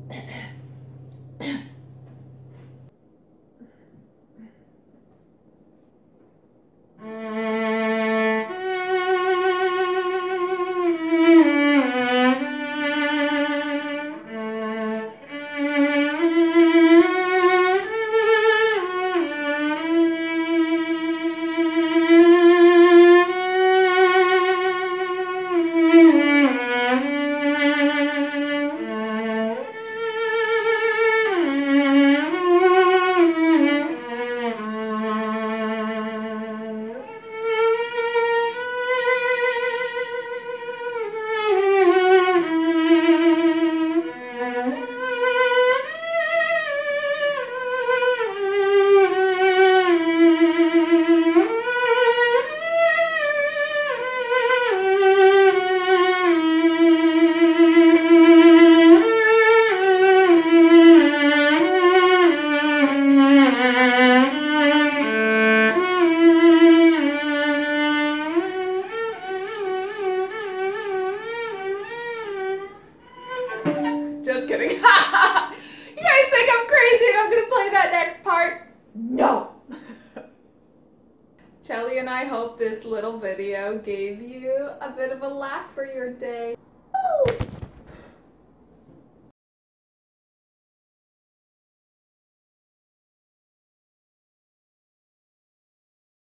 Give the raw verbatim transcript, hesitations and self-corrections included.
Just kidding. You guys think I'm crazy and I'm gonna play that next part? No! Celli and I hope this little video gave you a bit of a laugh for your day.